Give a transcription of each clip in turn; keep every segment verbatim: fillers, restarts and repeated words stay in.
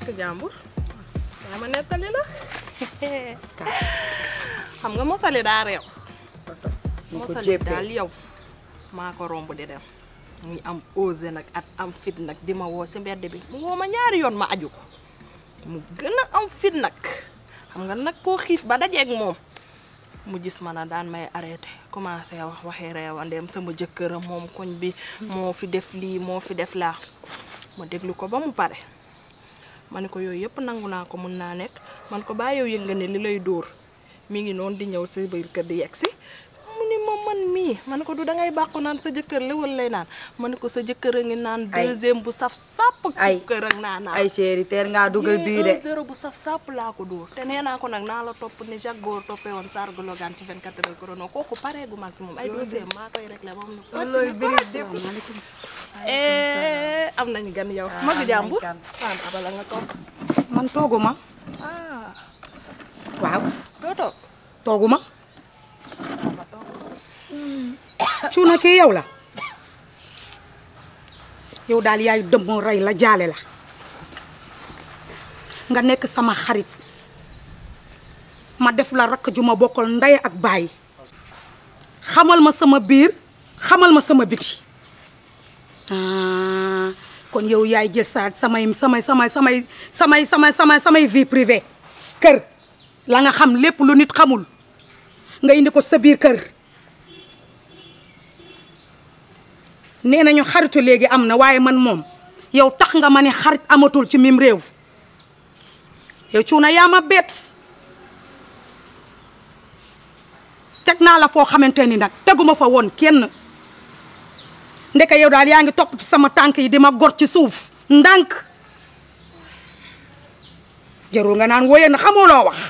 rakk jàmbur yaa ma nettali la xam nga mosali daa réew mosali daal yow maa ko romb di dem muy am osé nag at am fit nag di ma woo si mbedd bi mu woo ma ñaari yoon ma aju ko mu gën a am fit nag xam nga nag koo xiif ba dajeeg moom mu gis ma na daan may arrêté commencé wax waxee reewandeem sama jëkkëram moom koñ bi moo fi def lii moo fi def laa ma déglu ko ba mu pare ma ne ko yooyu yëpp nangu naa ko mun naa nekk man ko baa yow yëg nga ne li lay dóor mi ngi noonu di ñëw si biir kër di yegg si mu ni ma man mii ma ne ko du dangay bàqu naan sa jëkkër la wala lay naan ma ne ko sa jëkkër a ngi naan deuxième bu saf sàpp ak sukkër ak naa naa ay chéri teer ngaa dugal bii de zéro bu saf sàpp laa ko dóor te nee naa ko nag naa la topp ni Jacques Góor toppee woon Sargo Logan ci vingt-quatre heures chrono kooku paree gu mag moom ay dossier maa koy réglé ba mu ne looy biri am nañu gan yow magi jàmbur waan abala nga toog man tooguma ah waaw doo toog tooguma cuuna kii yow la yow daal yaay dëmm rey la jaale la nga nekk sama xarit ma def la rakk ju ma bokkal ndey ak baay xamal ma sama biir xamal ma sama biti ah kon yow yaay jël sa samay samay samay samay samay samay samay samay vie privée kër la nga xam lépp lu nit xamul nga indi ko sa biir kër nee nañu xaritu léegi am na waaye man moom yow tax nga ma ne xarit amatul ci mim réew yow cuuna yaa ma bett teg naa la foo xamante ni nag teguma fa woon kenn ndeke yow daal yaa ngi topp ci sama tànk yi di ma gor ci suuf ndànk jarul nga naan wóoyee na xamoo loo wax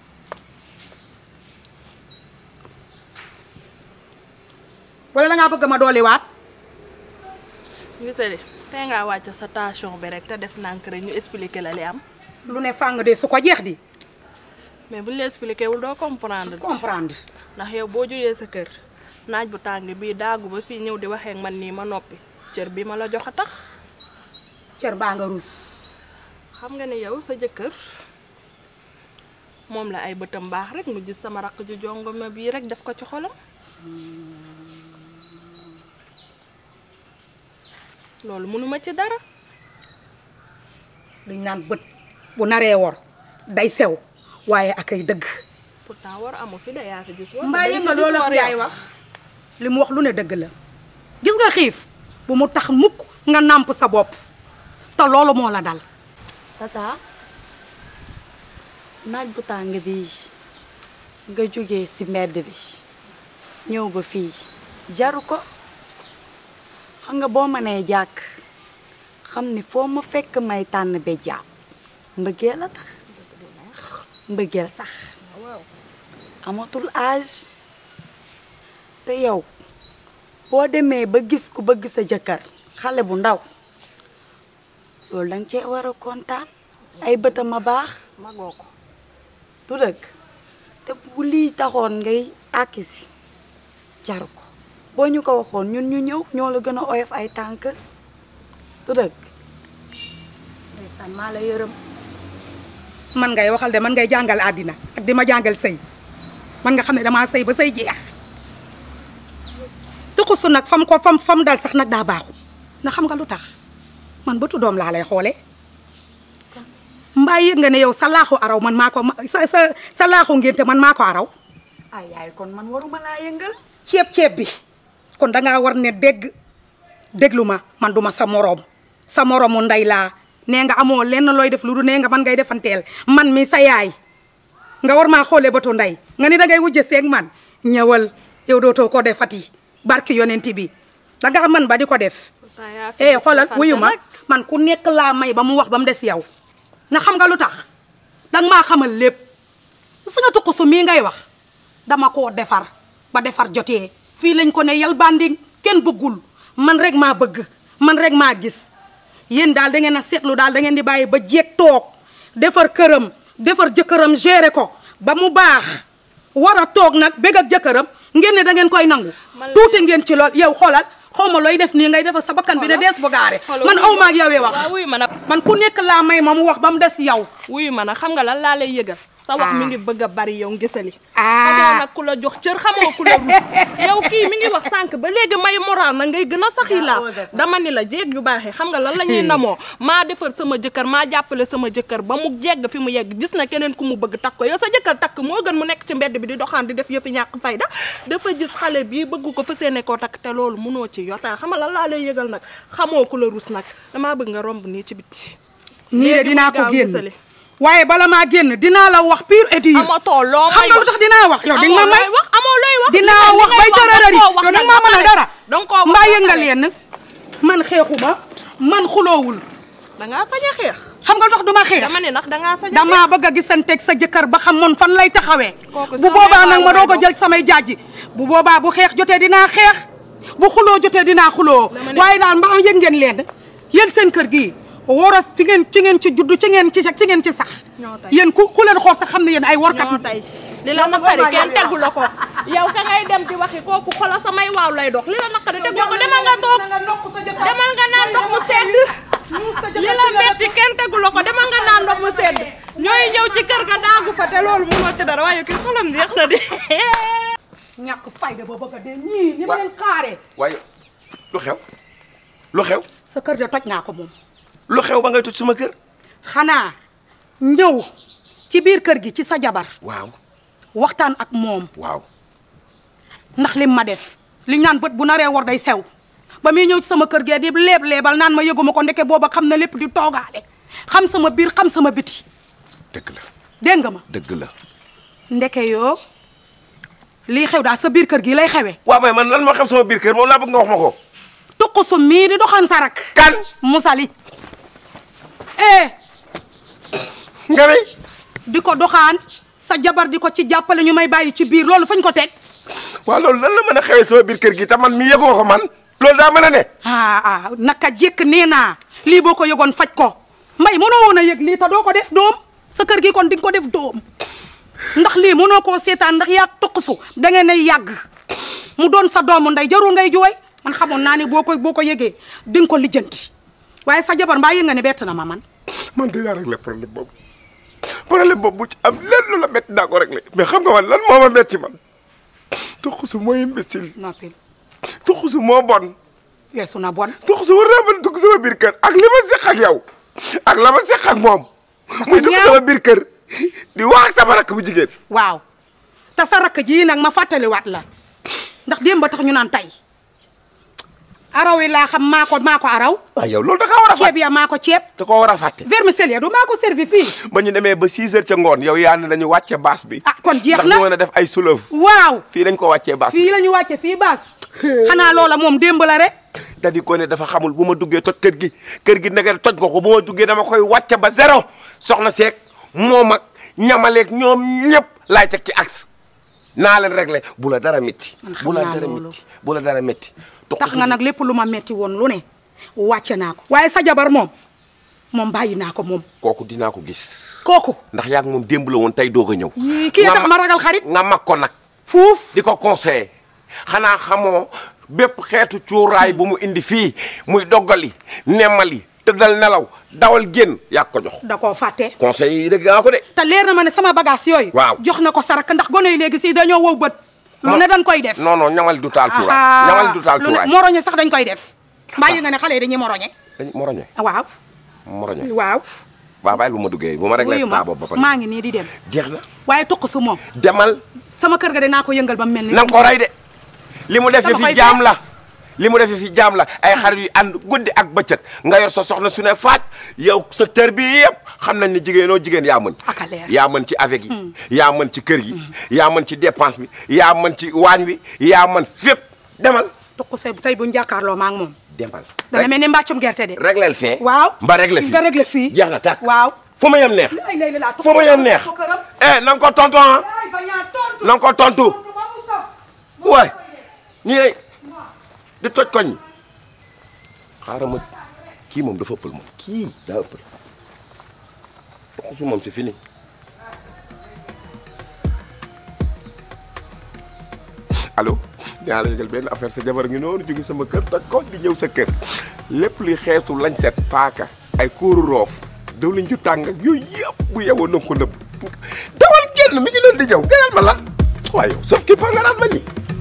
wala da ngaa bëgg ma dooliwaat gisali tey ngaa wàcc sa tension bi rek te def nànk rek ñu expliqué la li am lu ne fàng de su ko jeex di mais buñ la expliqué wul doo comprendre comprendre ndax yow boo jógee sa kër naaj bu tàng bii daagu ba fii ñëw di waxee ak man nii ma noppi cër bi ma la jox a tax cër baa nga rus xam nga ne yow sa jëkkër moom la ay bëtam baax rek mu gis sama rakk ju jongoma bii rek def ko ci xolam loolu mënuma ci dara liñ naan bët bu naree wor day sew waaye ak ay dëgg pourtant war amu fi da yaa fi gis mbaa yëg nga loolu fi yaay wax li mu wax lu ne dëgg la gis nga xiif bu mu tax mukk nga nàmp sa bopp te loolu moo la dal tata naaj bu tàng bi nga jógee ci mbedd bi ñëw ba fii jaru ko xam nga boo mënee jàkk xam ni foo ma fekk may tànn be jaab mbëggeel la tax mbëggeel sax amatul âge te yow boo demee ba gis ku bëgg sa jëkkër xale bu ndaw loolu danga cee war a kontaan ay bëtam a baax magoo ko du dëgg te bu lii taxoon ngay àkkisi jaru ko boo ñu ko waxoon ñun ñu ñëw ñoo la gën a oyof ay tànk du dëgg ndeysaan maa la yërëm man ngay waxal de man ngay jàngal àddina ak di ma jàngal sëy man nga xam ne damaa sëy ba sëy jeex tuxusu nag fam ko fam fam dal sax nag daa baaxu na xam nga lu tax man bëtu doom laa lay xoole mbaa yëg nga ne yow sa laaxu araw man maa ko sa sa sa laaxu ngénte man maa ko araw ay yaay kon man waruma laa yëngal ceeb ceeb bi kon dangaa war ne dégg déglu ma man duma sa moroom sa moroomu ndey laa nee nga amoo lenn looy def lu du nee nga man ngay defanteel man mi sa yaay nga war maa xoolee bëtu ndey nga ni dangay wujje seeg man ñëwal yow dootoo ko defati barki yonenti bi danga man ba di ko def eh xoolal wuyu ma man ku nekk laa may ba mu wax ba mu des yow na xam nga lu tax danga maa xamal lépp su nga tuqusu mii ngay wax dama koo defar ba defar jotee fii lañ ko ne yal bandi kenn bëggul man rek maa bëgg man rek maa gis yéen daal da ngeen a seetlu daal da ngeen di bàyyi ba jéeg toog defar këram defar jëkkëram gérer ko ba mu baax war a toog nag bég ak jëkkëram ngeen ne da ngeen koy nangu tuuti ngeen ci lool yow xoolal xaw ma looy def nii ngay defal sa bakkan bi de dees bu gaare man aw ma ak yow wax waaw wuyu ma nag man ku nekk laa may ma mu wax ba mu des yow wuyu ma nag xam nga lan laa lay yëgal sa wax mi ngi bëgg a bari yow ngisali ah xamoo nag ku la jox cër xamoo ku la rus yow kii mi ngi wax sànq ba léegi may moral na ngay gën a saxi laa dama ni la jéeg yu baaxee xam nga lan la ñuy namoo maa defar sama jëkkër maa jàppale sama jëkkër ba mu jegg fi mu yegg gis na keneen ku mu bëgg takk ko yow sa jëkkër takk moo gën mu nekk ci mbedd bi di doxaan di def yëfi ñàkk fayda dafa gis xale bi bëgg ko fa seene koo takk te loolu mënoo ci yotaa xam nga lan laa lay yëgal nag xamoo ku la rus nag damaa bëgg nga romb nii ci bitti nii de dinaa ko génn waaye bala maa génn dinaa la wax pire et dire amatoo loo xam nga lu tax dinaa wax yow di nga ma may wax amoo looy wax dinaa wax bay tararari yow da nga maa mën a dara mbaa yëngal leen man xeexuma man xuloowul da ngaa sañ a xeex xam nga lu tax duma xeex dama ne ndax da ngaa sañ a damaa bëgg a gisanteeg sa jëkkër ba xam moon fan lay taxawee bu boobaa nag ma doog a jël samay jaaji bu boobaa bu xeex jotee dinaa xeex bu xuloo jotee dinaa xuloo waaye daal mbaa yëg ngeen leen yéen seen kër gii war a fi ngeen ci ngeen ci judd ci ngeen ci ci ngeen ci sax yéen ku ku leen xool sax xam ne yéen ay warkat li la naqari kenn tegu la ko yow ka ngay dem di waxi kooku xoolal samay waaw lay dox li la naqari tegu ko demal nga toog demal nga naan ndox mu sedd li la metti kenn tegu la ko demal nga naan ndox mu sedd ñooy ñëw ci kër ga daagu fa te loolu mënoo ci dara waaye kii xolam neex na di ñàkk fayda ba bëgg a dee ñii ni ma leen xaaree waaye lu xew lu xew sa kër de toj naa ko moom lu xew ba ngay toj sama kër xanaa ñëw ci biir kër gi ci sa jabar waaw waxtaan ak moom waaw ndax lim ma def li ñaan bët bu naree war day sew ba muy ñëw ci sama kër gee di leeb leebal naan ma yëguma ko ndeke booba xam na lépp di toogaale xam sama biir xam sama biti dëgg la dégg nga ma dëgg la ndeke yoo lii xew daal sa biir kër gi lay xewee waaw mais man lan moo xew sama biir kër moom laa bëgg nga wax ma ko tuqusu mii di doxaan sarak kan musali eh nga ne di ko doxaan sa jabar di ko ci jàppale ñu may bàyyi ci biir loolu fañ ko teg waaw loolu lan la mën a xewee sama biir kër gi te man mi yëgoo ko man loolu daa mën a ne ah ah naka jékk nee naa lii boo ko yëgoon faj ko mbay mënoo woon a yëg lii te doo ko def doom sa kër gi kon di nga ko def doom ndax lii mënoo koo seetaan ndax yaa tuqusu da ngeen ay yàgg mu doon sa doomu nday jarul ngay jooy man xamoon naa ne boo ko boo ko yëgee di nga ko lijjanti waaye sa jabar mbaa yëg nga ne bett na ma man man dinaa régler problème boobu problème boobu bu ci am lenn lu la métti naa ko régler mais xam nga man lan moo ma métti man tuxusu mooy imbécile noppil tuxusu moo bon weesu na bon tuxusu war naa mën dugg sama biir kër ak li ma seq ak yow ak la ma seq ak moom muy dugg sama biir kër di wax sama rakk bu jigéen waaw te sa rakk ji nag ma fàttaliwaat la ndax démb ba tax ñu naan tey araw yi laa xam maa ko maa ko araw waaw yow loolu da kaa war a fàtte ceeb ya maa ko ceeb da koo war a fàtte vermicelle ya du maa ko servi fii ba ñu demee ba six heures ca ngoon yow yaa ne dañu wàcce baas bi ah kon jeex ndax na ñu mën a def ay soulève waaw fii lañ ko wàccee baas fii la ñu wàcce fii baas xanaa loola moom démb la rek da di ko ne dafa xamul bu ma duggee toj kër gi kër gi nag toj ko ko bu ma duggee dama koy wàcce ba zéro soxna seeg moom ak ñamaleeg ñoom ñëpp laay teg ci axe naa leen réglé bu la dara métti bu la dara métti bu la dara métti tax nga nag lépp lu ma metti woon lu ne wàcce naa ko waaye sa jabar moom moom bàyyi naa ko moom kooku dinaa ko gis kooku ndax yaa ngi moom démb la woon tey doog a ñëw kii tax ma ragal xarit nga mag ko nag fuuf di ko conseillé xanaa xamoo bépp xeetu cuuraay bu mu indi fii muy doggali nemmali tëddal nelaw dawal génn yaa ko jox da koo fàtte conseil yi dégg naa ko de te leer na ma ne sama bagage yooyu waaw jox na ko sarak ndax gone yi léegi si dañoo wow bët lu ne dañ koy def non non ñamal du taal cuuraay ñamal du taal cuuraay moroñe sax dañ koy def mbaa yi nga ne xale yi dañuy moroñe dañ moroñe waaw moroñe waaw waaw bàyyi bu ma duggee bu ma réglé taa boobu ba pare maa ngi nii di dem jeex na waaye tuq su moom demal sama kër ga dinaa ko yëngal ba mu mel ni na nga ko rey de li mu def fi jaam la li mu def fi jaam la ay xarit yu ànd guddi ak bëccëg nga yor sa soxna su ne faaj yow secteur bi yëpp xam nañ ne jigéenoo jigéen yaa mën yaa mën ci avec yi yaa mën ci kër yi yaa mën ci dépense bi yaa mën ci waañ bi yaa mën fépp demal tuq se tey buñ jàkkaarloo maa ngi moom demal dana mel ni mbàccum gerte de régleel fee waaw mba réglé fii nga réglé fii jeex na tàkk waaw fu ma yem neex fu ma yem neex eh na nga ko tontu ah na nga ko tontu waay ñii lay di toj koñ xaaral ma kii moom dafa ëppal moom kii daa ëppal su moom c'est fini allo dinaa la yëgal benn affaire sa jabar ngi noonu jóge sama kër toj ko di ñëw sa kër lépp li xeetu lañ set paaka ay kóoru roof dawliñ ju tàng ak yooyu yëpp bu yewoon na ko nëbb dawal génn mi ngi leen di ñëw gënal ma lan waaye yow sauf ki pa nga naan ma nii